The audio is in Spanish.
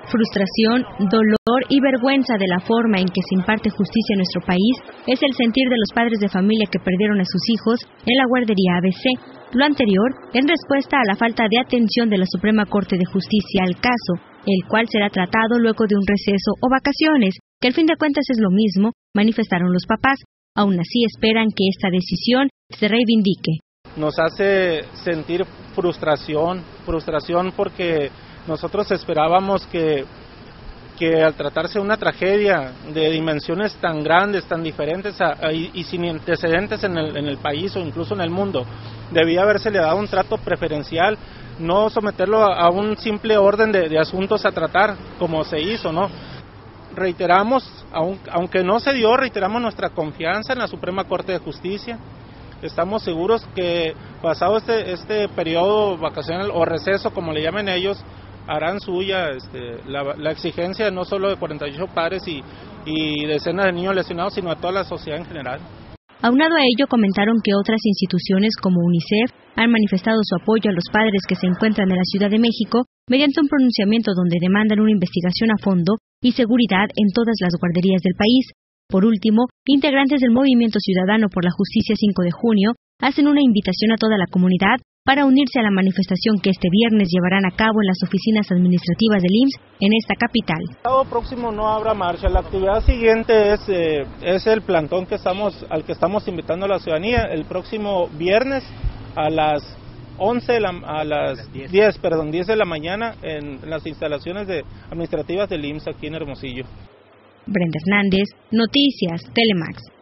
Frustración, dolor y vergüenza de la forma en que se imparte justicia en nuestro país es el sentir de los padres de familia que perdieron a sus hijos en la guardería ABC. Lo anterior en respuesta a la falta de atención de la Suprema Corte de Justicia al caso, el cual será tratado luego de un receso o vacaciones, que al fin de cuentas es lo mismo, manifestaron los papás. Aún así esperan que esta decisión se reivindique. Nos hace sentir frustración porque nosotros esperábamos que al tratarse de una tragedia de dimensiones tan grandes, tan diferentes y sin antecedentes en el país o incluso en el mundo, debía habérsele dado un trato preferencial, no someterlo a un simple orden de asuntos a tratar como se hizo, ¿no? Reiteramos, aunque no se dio, reiteramos nuestra confianza en la Suprema Corte de Justicia. Estamos seguros que pasado este periodo vacacional o receso, como le llamen ellos, harán suya la exigencia no solo de 48 padres y decenas de niños lesionados, sino a toda la sociedad en general. Aunado a ello, comentaron que otras instituciones como UNICEF han manifestado su apoyo a los padres que se encuentran en la Ciudad de México mediante un pronunciamiento donde demandan una investigación a fondo y seguridad en todas las guarderías del país. Por último, integrantes del Movimiento Ciudadano por la Justicia 5 de junio hacen una invitación a toda la comunidad para unirse a la manifestación que este viernes llevarán a cabo en las oficinas administrativas del IMSS en esta capital. El sábado próximo no habrá marcha. La actividad siguiente es el plantón al que estamos invitando a la ciudadanía el próximo viernes a las 10 de la mañana en las instalaciones administrativas del IMSS aquí en Hermosillo. Brenda Hernández, Noticias Telemax.